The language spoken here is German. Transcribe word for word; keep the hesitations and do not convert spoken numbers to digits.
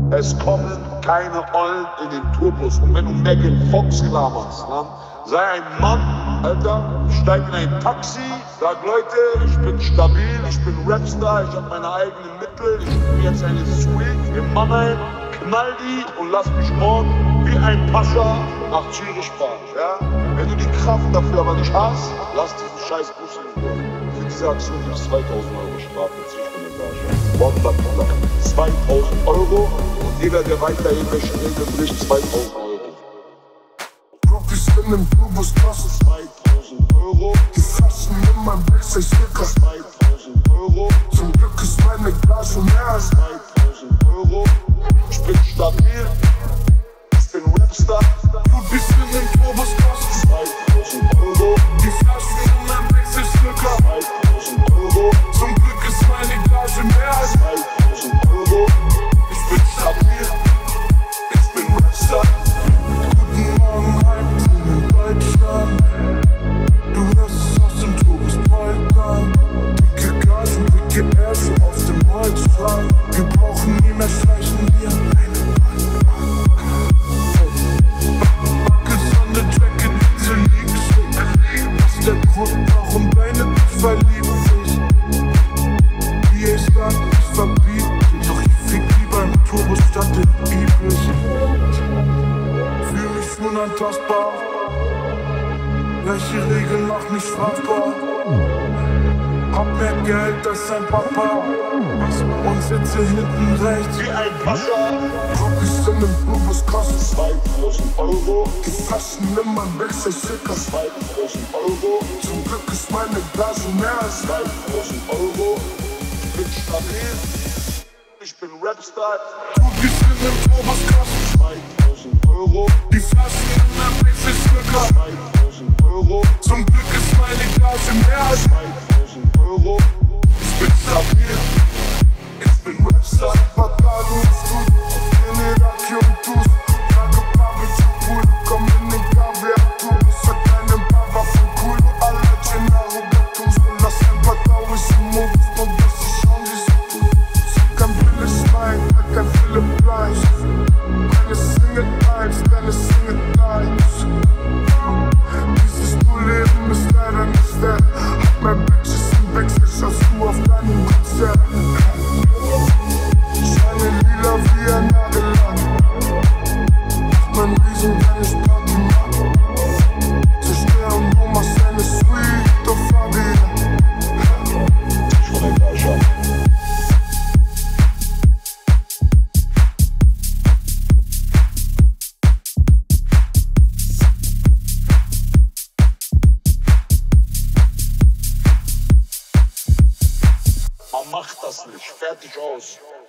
Es kommen keine Ollen in den Tourbus. Und wenn du Megan Fox klar machst, ne? Sei ein Mann, Alter, steig in ein Taxi, sag Leute, ich bin stabil, ich bin Rapstar, ich hab meine eigenen Mittel, ich bin jetzt eine Suite in Mannheim, knall die und lass mich morgen wie ein Pascha nach Zürich fahren, ja? Wenn du die Kraft dafür aber nicht hast, lass diesen scheiß Bus in Ruhe. Für diese Aktion gibt es zweitausend Euro Strafe zwischen der Gage. Wonderkiller. zweitausend Euro und jeder, der weiter irgendwelche Regeln bricht, zweitausend Euro. Profis in dem Tourbus kosten zweitausend Euro. Die Flaschen in meinem Backstage-Sticker zweitausend Euro. Zum Glück ist meine Gage mehr als zweitausend Euro. Ich bin stabil, ich bin Rapstar. Profis in dem Tourbus kosten zweitausend Euro. Die Flaschen in meinem Backstage-Sticker zweitausend Euro. Zum Glück ist meine Gage mehr als zweitausend Euro. Ich bin stabil, ich bin Rapstar. Guten Morgen, Heim in Deutschland. Du hörst es aus dem Tourbus Polka. Dicke Gagen, dicke Ärsche auf dem Holzstrand. Wir brauchen nie mehr Schleichen, wir haben eine Buckets an der Track, in diese liegen schräg. Das ist der Grund, warum deine dich verliebt ist. Wie ich sag, ich verbiet dich. Doch ich fick lieber im Tourbus statt in Ibis. Fühl mich unantastbar. Welche Regeln macht mich strafbar? Hab mehr Geld als sein Papa und sitze hinten rechts Wie ein Pascha. Profis in dem Tourbus kosten zweitausend Euro. die Flaschen in meinem Backstage-Sticker zweitausend Euro. Zum Glück ist meine Gage mehr als zweitausend Euro. Ich bin stabil, ich bin Rapstar. Profis in dem Tourbus kosten zweitausend Euro. die Flaschen in meinem Backstage-Sticker zweitausend Euro. Zum Glück ist meine Gage mehr als zweitausend Euro. ich bin stabil, ich bin Rapstar. Paar Tage im Studio, auf den Iraki und Tus. Trage Pavel zu Pool, komm in den K W-Tourbus. Sag deinem Papa von cool, du alle Gennaro Gattus. Und lass ein paar tauische Moves, nur dass sie schauen, wie sie tun. Sie kann billig Wein, kein Philipp Bleich. Meine Single Times, deine Single Times. Dieses Du-Leben ist leider nicht der. Hab mein Bitches im Backstage, als du auf deinem Konzert. Scheine lila wie ein Nagellack. Mach mein Riesen, wenn ich Party mach. Zerstören nur Marcel ist sweet, oh Fabian. Ich von der Gage. Man macht das nicht. Fertig aus.